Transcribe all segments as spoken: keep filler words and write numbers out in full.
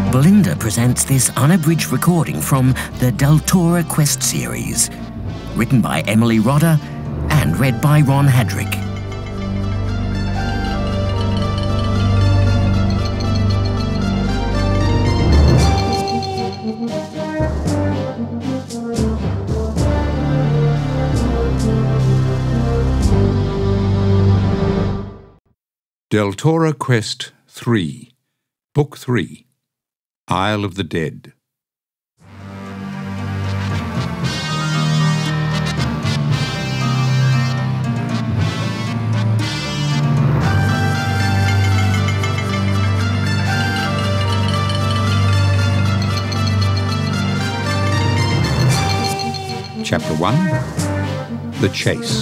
Belinda presents this unabridged recording from the Deltora Quest series, written by Emily Rodda and read by Ron Haddrick. Deltora Quest three, Book three, Isle of the Dead. Chapter one, The Chase.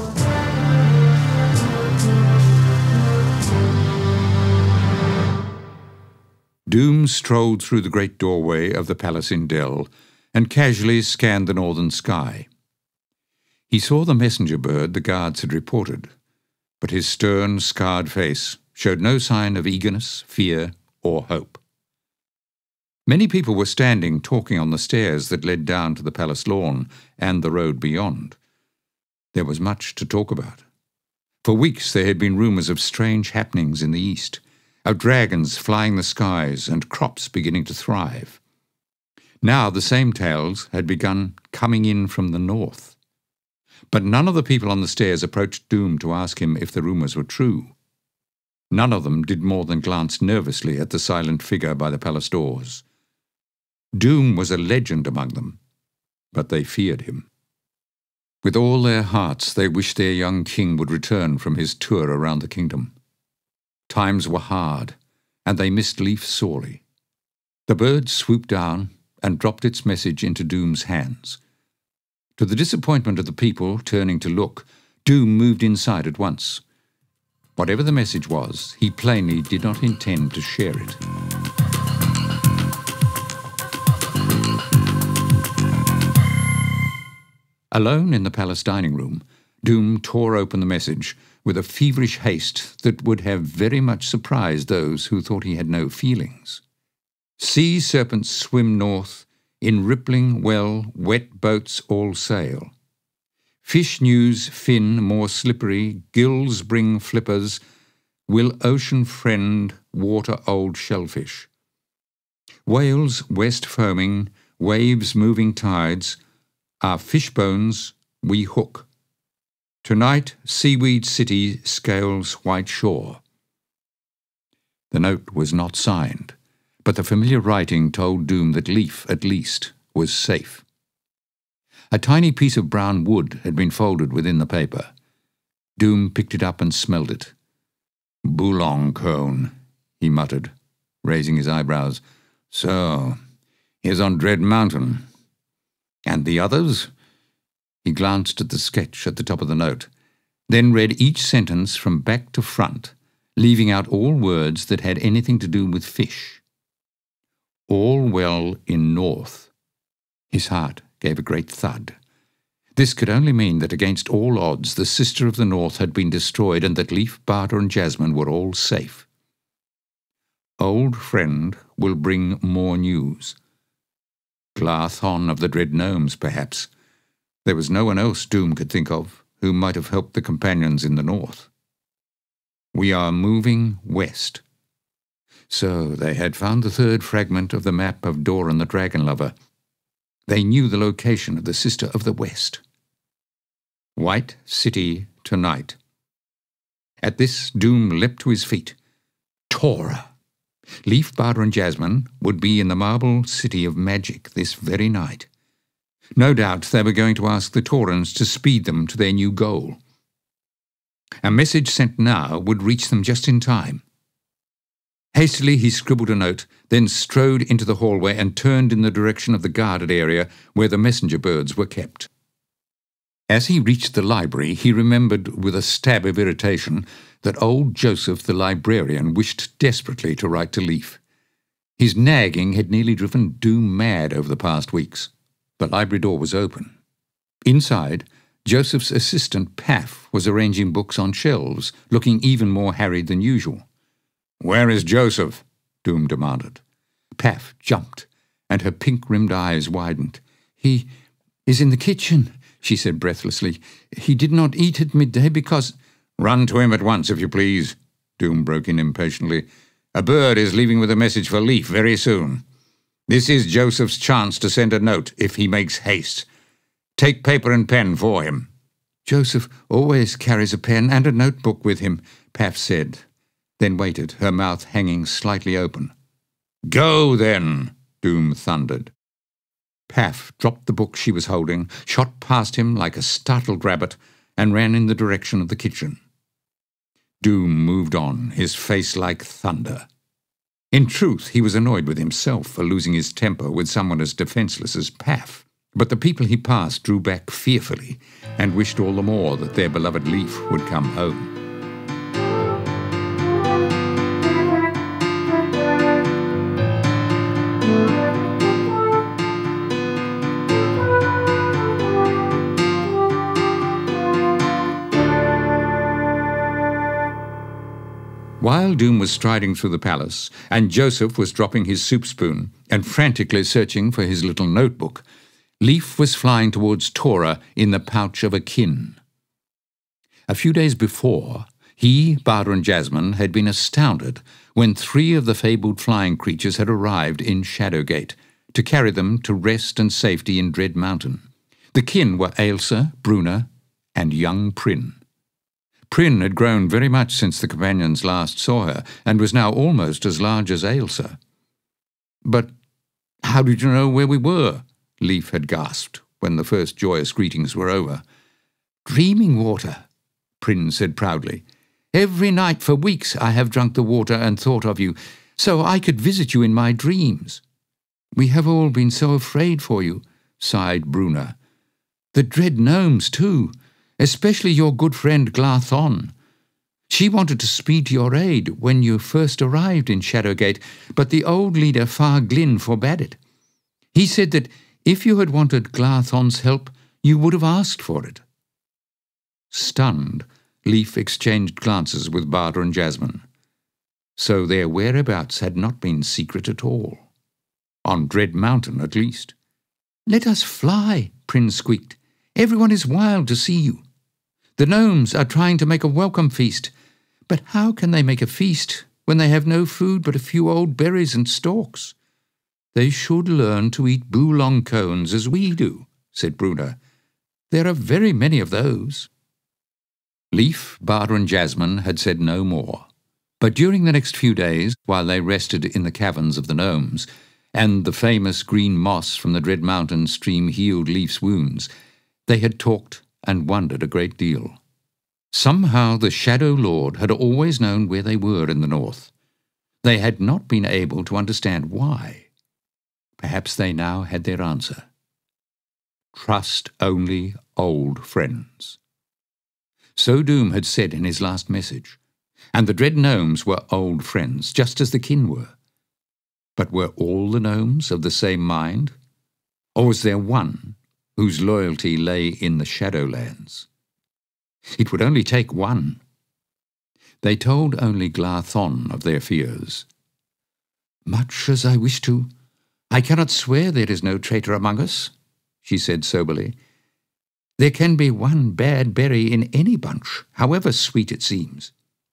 Doom strolled through the great doorway of the palace in Del and casually scanned the northern sky. He saw the messenger bird the guards had reported, but his stern, scarred face showed no sign of eagerness, fear, or hope. Many people were standing talking on the stairs that led down to the palace lawn and the road beyond. There was much to talk about. For weeks there had been rumours of strange happenings in the east, of dragons flying the skies and crops beginning to thrive. Now the same tales had begun coming in from the north. But none of the people on the stairs approached Doom to ask him if the rumours were true. None of them did more than glance nervously at the silent figure by the palace doors. Doom was a legend among them, but they feared him. With all their hearts they wished their young king would return from his tour around the kingdom. Times were hard, and they missed Lief sorely. The bird swooped down and dropped its message into Doom's hands. To the disappointment of the people turning to look, Doom moved inside at once. Whatever the message was, he plainly did not intend to share it. Alone in the palace dining room, Doom tore open the message with a feverish haste that would have very much surprised those who thought he had no feelings. Sea serpents swim north, in rippling well, wet boats all sail. Fish news fin more slippery, gills bring flippers, will ocean friend water old shellfish. Whales west foaming, waves moving tides, our fish bones we hook. Tonight, seaweed city scales white shore. The note was not signed, but the familiar writing told Doom that Lief, at least, was safe. A tiny piece of brown wood had been folded within the paper. Doom picked it up and smelled it. "Boulong cone," he muttered, raising his eyebrows. "So, he's on Dread Mountain. And the others?" He glanced at the sketch at the top of the note, then read each sentence from back to front, leaving out all words that had anything to do with fish. All well in north. His heart gave a great thud. This could only mean that against all odds the sister of the north had been destroyed and that Lief, Barda and Jasmine were all safe. Old friend will bring more news. Glathon of the Dread Gnomes, perhaps. There was no one else Doom could think of who might have helped the companions in the north. We are moving west. So they had found the third fragment of the map of Doran the Dragon Lover. They knew the location of the Sister of the West. White City tonight. At this, Doom leapt to his feet. Tora! Lief, Barda and Jasmine would be in the marble city of magic this very night. No doubt they were going to ask the Taurans to speed them to their new goal. A message sent now would reach them just in time. Hastily he scribbled a note, then strode into the hallway and turned in the direction of the guarded area where the messenger birds were kept. As he reached the library, he remembered with a stab of irritation that old Joseph the librarian wished desperately to write to Lief. His nagging had nearly driven Doom mad over the past weeks. The library door was open. Inside, Joseph's assistant, Paff, was arranging books on shelves, looking even more harried than usual. "Where is Joseph?" Doom demanded. Paff jumped, and her pink-rimmed eyes widened. "He is in the kitchen," she said breathlessly. "He did not eat at midday because—" "Run to him at once, if you please," Doom broke in impatiently. "A bird is leaving with a message for Lief very soon. This is Joseph's chance to send a note, if he makes haste. Take paper and pen for him." "Joseph always carries a pen and a notebook with him," Paff said, then waited, her mouth hanging slightly open. "Go, then," Doom thundered. Paff dropped the book she was holding, shot past him like a startled rabbit, and ran in the direction of the kitchen. Doom moved on, his face like thunder. In truth, he was annoyed with himself for losing his temper with someone as defenceless as Paff, but the people he passed drew back fearfully and wished all the more that their beloved Lief would come home. While Doom was striding through the palace, and Joseph was dropping his soup spoon and frantically searching for his little notebook, Lief was flying towards Tora in the pouch of a kin. A few days before, he, Barda and Jasmine, had been astounded when three of the fabled flying creatures had arrived in Shadowgate to carry them to rest and safety in Dread Mountain. The kin were Ailsa, Bruna, and young Prin. Prin had grown very much since the companions last saw her, and was now almost as large as Ailsa. "But how did you know where we were?" Lief had gasped when the first joyous greetings were over. "Dreaming water," Prin said proudly. "Every night for weeks I have drunk the water and thought of you, so I could visit you in my dreams." "We have all been so afraid for you," sighed Bruna. "The dread gnomes, too. Especially your good friend Glathon. She wanted to speed to your aid when you first arrived in Shadowgate, but the old leader Far Glynn forbade it. He said that if you had wanted Glathon's help, you would have asked for it." Stunned, Lief exchanged glances with Barda and Jasmine. So their whereabouts had not been secret at all. On Dread Mountain, at least. "Let us fly," Prin squeaked. "Everyone is wild to see you. The gnomes are trying to make a welcome feast, but how can they make a feast when they have no food but a few old berries and stalks? They should learn to eat boulong cones as we do," said Bruna. "There are very many of those." Lief, Barda and Jasmine had said no more, but during the next few days, while they rested in the caverns of the gnomes, and the famous green moss from the Dread Mountain stream healed Lief's wounds, they had talked and wondered a great deal. Somehow the Shadow Lord had always known where they were in the north. They had not been able to understand why. Perhaps they now had their answer. Trust only old friends. So Doom had said in his last message, and the dread gnomes were old friends, just as the kin were. But were all the gnomes of the same mind? Or was there one whose loyalty lay in the Shadowlands? It would only take one. They told only Glathon of their fears. "Much as I wish to, I cannot swear there is no traitor among us," she said soberly. "There can be one bad berry in any bunch, however sweet it seems."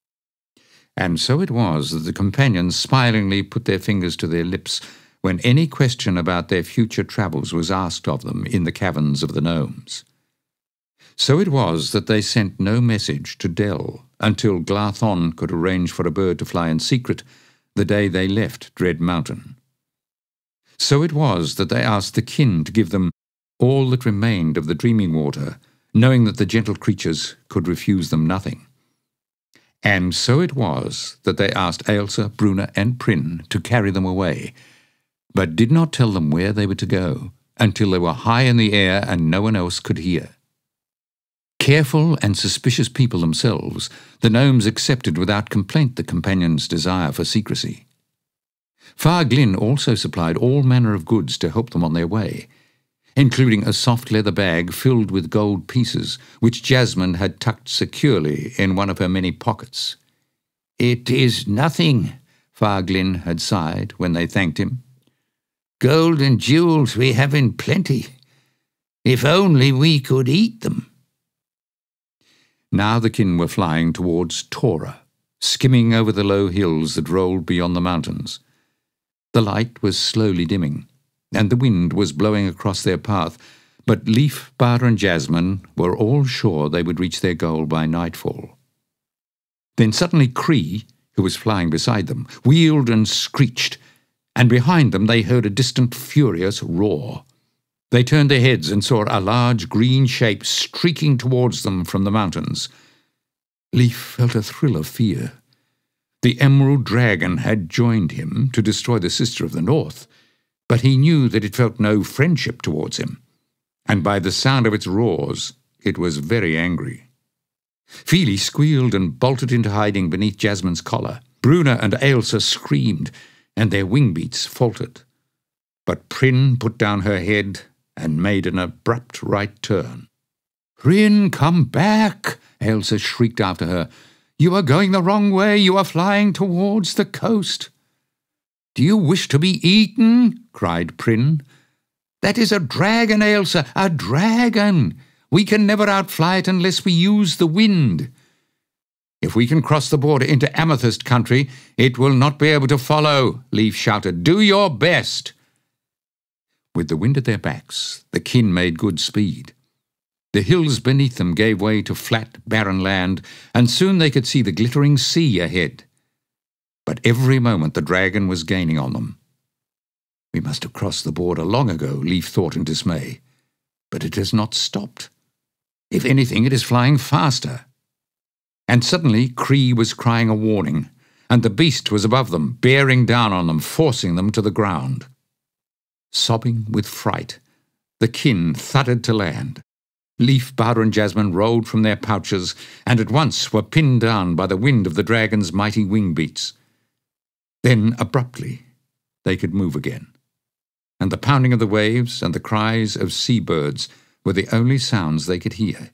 And so it was that the companions smilingly put their fingers to their lips when any question about their future travels was asked of them in the caverns of the gnomes. So it was that they sent no message to Del until Glathon could arrange for a bird to fly in secret the day they left Dread Mountain. So it was that they asked the kin to give them all that remained of the dreaming water, knowing that the gentle creatures could refuse them nothing. And so it was that they asked Ailsa, Bruna, and Prin to carry them away, but did not tell them where they were to go until they were high in the air and no one else could hear. Careful and suspicious people themselves, the gnomes accepted without complaint the companions' desire for secrecy. Far Glynn also supplied all manner of goods to help them on their way, including a soft leather bag filled with gold pieces, which Jasmine had tucked securely in one of her many pockets. "It is nothing," Far Glynn had sighed when they thanked him. Gold and jewels we have in plenty. If only we could eat them." Now the kin were flying towards Tora, skimming over the low hills that rolled beyond the mountains. The light was slowly dimming, and the wind was blowing across their path, but Lief, Barda and Jasmine were all sure they would reach their goal by nightfall. Then suddenly Cree, who was flying beside them, wheeled and screeched, and behind them they heard a distant furious roar. They turned their heads and saw a large green shape streaking towards them from the mountains. Lief felt a thrill of fear. The emerald dragon had joined him to destroy the Sister of the North, but he knew that it felt no friendship towards him, and by the sound of its roars it was very angry. Feely squealed and bolted into hiding beneath Jasmine's collar. Bruna and Ailsa screamed, and their wing beats faltered. But Prin put down her head and made an abrupt right turn. "Prin, come back!" Ailsa shrieked after her. "You are going the wrong way. You are flying towards the coast." "Do you wish to be eaten?" cried Prin. "That is a dragon, Ailsa, a dragon! We can never outfly it unless we use the wind. If we can cross the border into Amethyst country, it will not be able to follow," Lief shouted. "Do your best." With the wind at their backs, the kin made good speed. The hills beneath them gave way to flat, barren land, and soon they could see the glittering sea ahead. But every moment the dragon was gaining on them. "We must have crossed the border long ago," Lief thought in dismay. "But it has not stopped. If anything, it is flying faster." And suddenly Cree was crying a warning, and the beast was above them, bearing down on them, forcing them to the ground. Sobbing with fright, the kin thudded to land. Lief, Barda and Jasmine rolled from their pouches, and at once were pinned down by the wind of the dragon's mighty wing beats. Then, abruptly, they could move again, and the pounding of the waves and the cries of seabirds were the only sounds they could hear.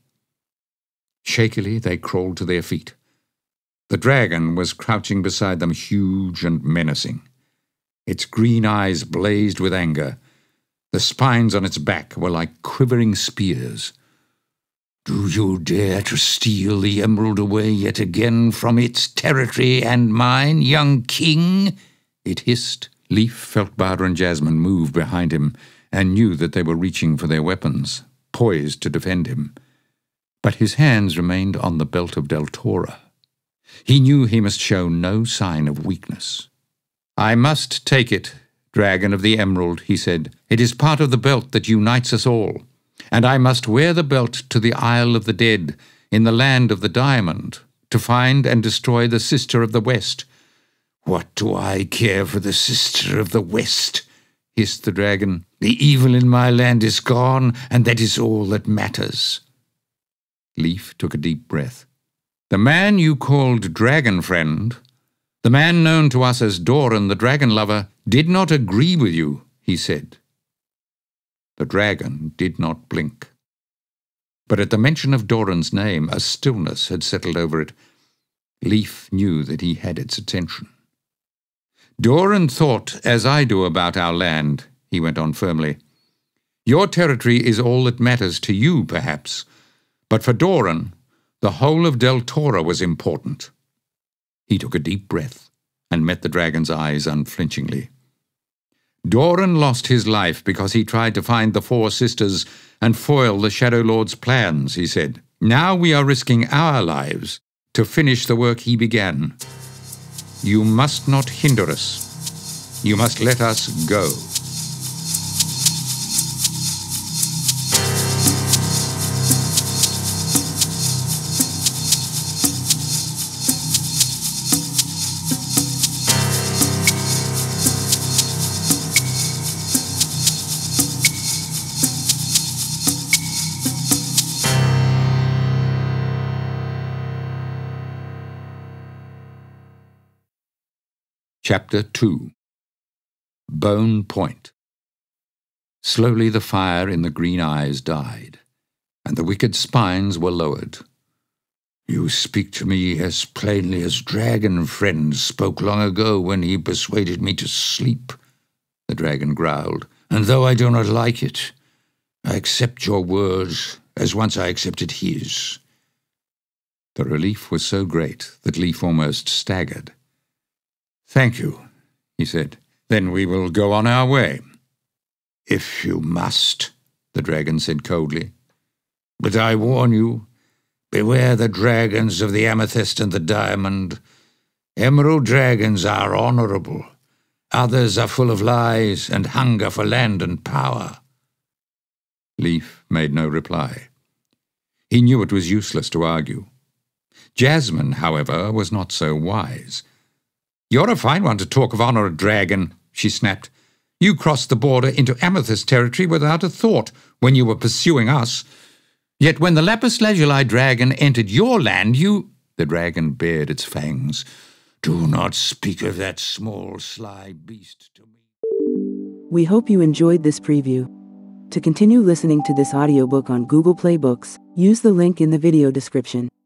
Shakily they crawled to their feet. The dragon was crouching beside them, huge and menacing. Its green eyes blazed with anger. The spines on its back were like quivering spears. "Do you dare to steal the emerald away yet again from its territory and mine, young king?" it hissed. Lief felt Barda and Jasmine move behind him and knew that they were reaching for their weapons, poised to defend him. But his hands remained on the belt of Deltora. He knew he must show no sign of weakness. "I must take it, Dragon of the Emerald," he said. "It is part of the belt that unites us all, and I must wear the belt to the Isle of the Dead, in the land of the Diamond, to find and destroy the Sister of the West." "What do I care for the Sister of the West?" hissed the dragon. "The evil in my land is gone, and that is all that matters." Lief took a deep breath. "The man you called Dragon Friend, the man known to us as Doran the Dragon Lover, did not agree with you," he said. The dragon did not blink. But at the mention of Doran's name, a stillness had settled over it. Lief knew that he had its attention. "Doran thought as I do about our land," he went on firmly. "Your territory is all that matters to you, perhaps, but for Doran, the whole of Deltora was important." He took a deep breath and met the dragon's eyes unflinchingly. "Doran lost his life because he tried to find the Four Sisters and foil the Shadow Lord's plans," he said. "Now we are risking our lives to finish the work he began. You must not hinder us. You must let us go." Chapter two. Bone Point. Slowly the fire in the green eyes died, and the wicked spines were lowered. "You speak to me as plainly as Dragon Friend spoke long ago when he persuaded me to sleep," the dragon growled, "and though I do not like it, I accept your words as once I accepted his." The relief was so great that Lief almost staggered. "Thank you," he said. "Then we will go on our way." "If you must," the dragon said coldly. "But I warn you, beware the dragons of the amethyst and the diamond. Emerald dragons are honorable. Others are full of lies and hunger for land and power." Lief made no reply. He knew it was useless to argue. Jasmine, however, was not so wise. "You're a fine one to talk of honor, dragon," she snapped. "You crossed the border into amethyst territory without a thought when you were pursuing us. Yet when the lapis lazuli dragon entered your land, you—" The dragon bared its fangs. "Do not speak of that small, sly beast to me." We hope you enjoyed this preview. To continue listening to this audiobook on Google Play Books, use the link in the video description.